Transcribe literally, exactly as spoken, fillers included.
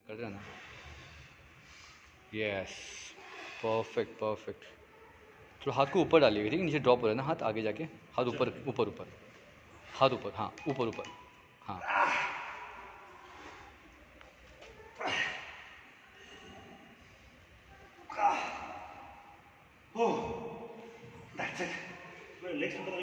कर रहे हैं ना। Yes, perfect perfect. थोड़ा हाथ को ऊपर डालिएगा, ठीक है, नीचे ड्रॉप हो रहा है ना हाथ, आगे जाके हाथ ऊपर ऊपर ऊपर, हाथ ऊपर, हाँ ऊपर ऊपर, हाँ। Oh, that's it.